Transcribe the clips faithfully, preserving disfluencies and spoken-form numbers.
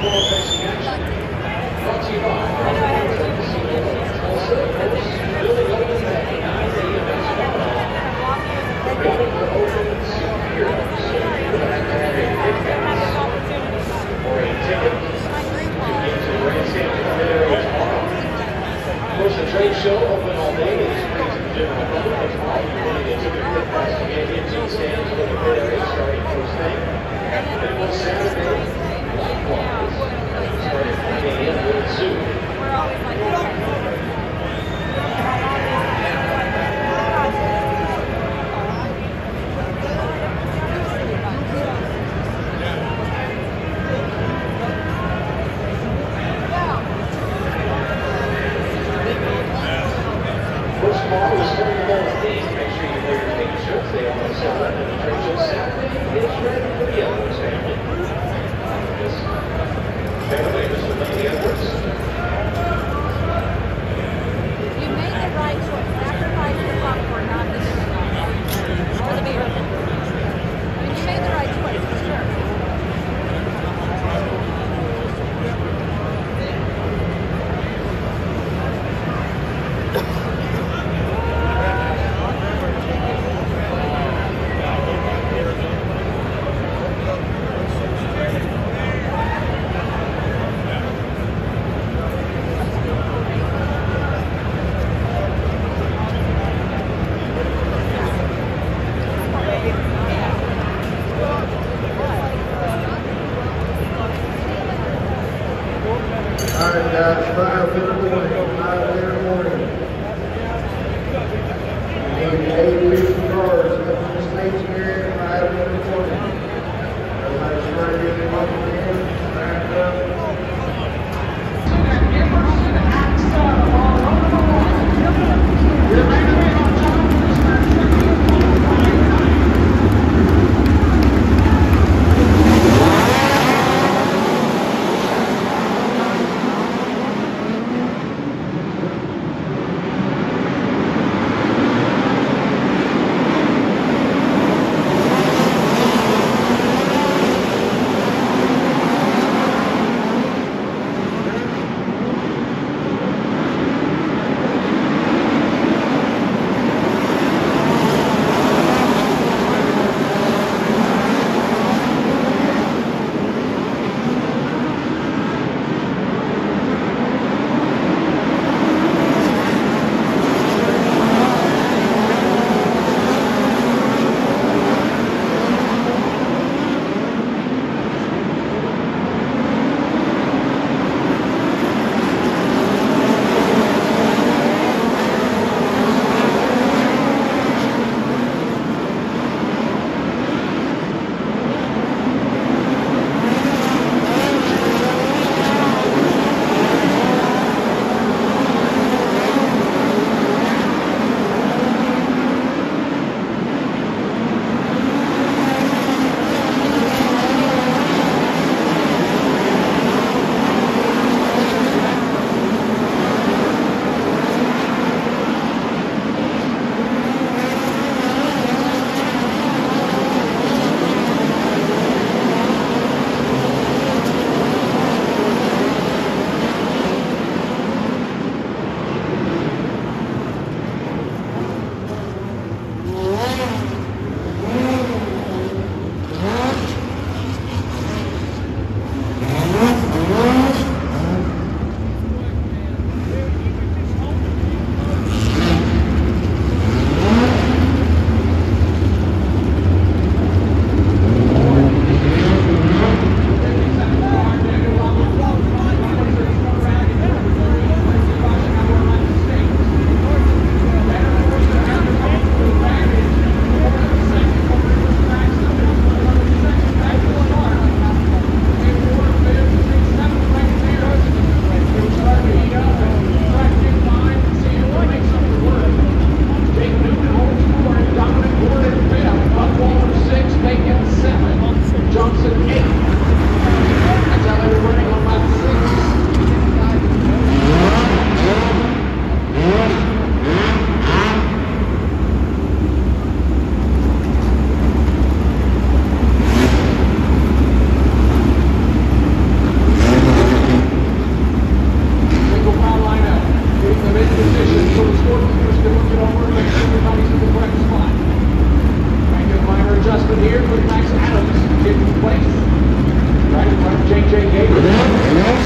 Trade show open all day. It's free to the general public as well. You can get ticket for the price to get into the stands for the pit area starting first thing. And on Saturday, likewise, starting at nine A M with Zoo. First ball is for the ball team. Make sure you wear your pink shirts. They almost sell that in the trade show Saturday. It's ready for the Edwards family. This family, Mister Lenny Edwards. You made the right choice. Sacrifice the popcorn, not the or the beer. I mean, you made the right choice for sure. A J Davis.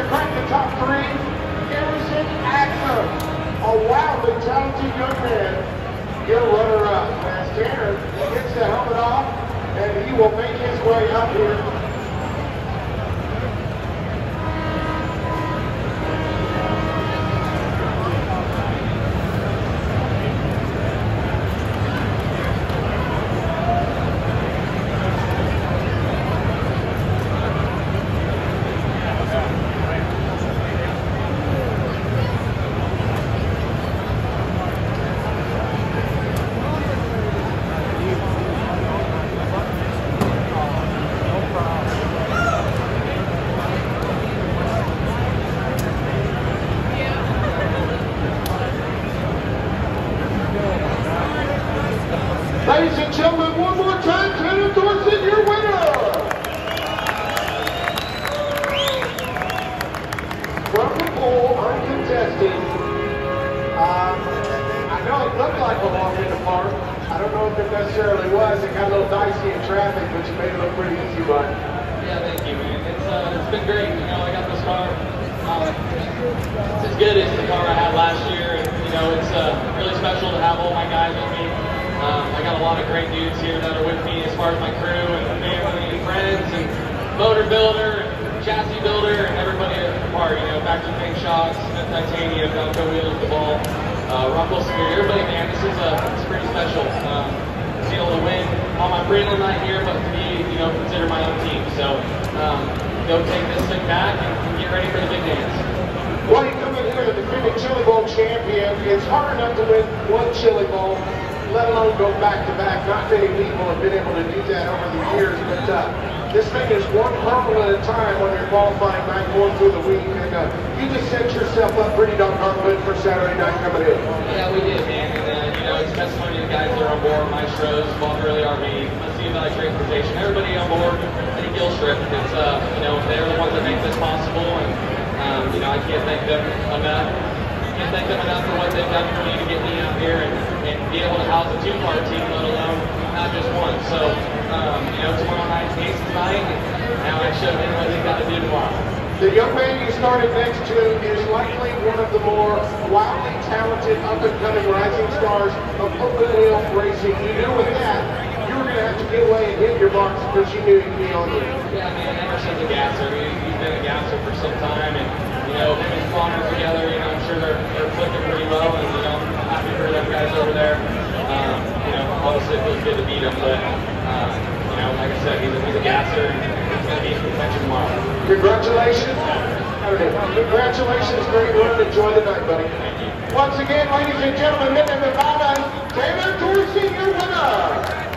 to crack the top three, Harrison Axum, a wildly talented young man. He'll runner-up as Tanner gets the helmet off, and he will make his way up here. Ladies and gentlemen, one more time, Tanner Dorsett, your winner! From the pool, uncontested. Um, I know it looked like a walk in the park. I don't know if it necessarily was. It got a little dicey in traffic, but you made it look pretty easy, bud. Yeah, thank you, man. It's, uh, it's been great. You know, I got this car. Um, it's as good as the car I had last year. And, you know, it's uh, really special to have all my guys with me. Um, I got a lot of great dudes here that are with me as far as my crew and family and friends and motor builder and chassis builder and everybody at the park. You know, Factory Paint Shocks, Smith Titanium, Velcro Wheels, the ball, uh, Rumble Spear. Everybody, man, this is uh, it's pretty special. Um, to be able to win on my prelim night here, but to be, you know, consider my own team. So, um, go take this thing back and, and get ready for the big dance. Well, you come in here, the defending Chili Bowl champion. It's hard enough to win one Chili Bowl, let alone go back-to-back. Not many people have been able to do that over the years, but uh, this thing is one hurdle at a time when you're qualifying back going through the week, and uh, you just set yourself up pretty doggone good for Saturday night coming in. Yeah, we did, man, and uh, you know, it's testimony to the guys that are on board, Maestros, Bob Early R V, Sea Valley Transportation, everybody on board, and Gilstrip. It's, uh, you know, they're the ones that make this possible, and, um, you know, I can't thank them enough. Can't thank them enough for what they've done for me to get me out here and, and be able to house a two-car team, let alone not just one. So, um, you know, tomorrow night's Aces night, and now I show them what they've got to do tomorrow. The young man you started next to is likely one of the more wildly talented, up-and-coming rising stars of Oakland Hill racing. You knew with that, you were going to have to get away and hit your marks because you knew you'd be on you. Yeah, man, Emerson's a gasser. He, he's been a gasser for some time, and, you know, him and Connor together, you know, I'm sure they're, they're clicking pretty well, and, you know, I'm happy for them guys over there. Um, you know, obviously it feels good to beat them, but, um, you know, like I said, he's a, he's a gasser, and he's going to be in contention tomorrow. Congratulations. Congratulations, great run. Enjoy the night, buddy. Thank you. Once again, ladies and gentlemen, Mid Nevada, Tanner Dorsett, your winner.